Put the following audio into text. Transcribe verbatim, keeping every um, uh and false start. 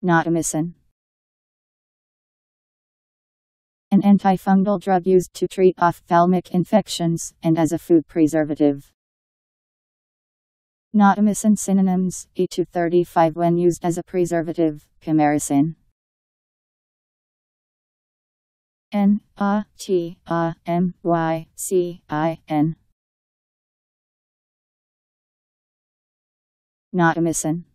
Natamycin. An antifungal drug used to treat ophthalmic infections, and as a food preservative. Natamycin synonyms: E two thirty-five when used as a preservative, Natamycin. N A T A M Y C I N. Natamycin.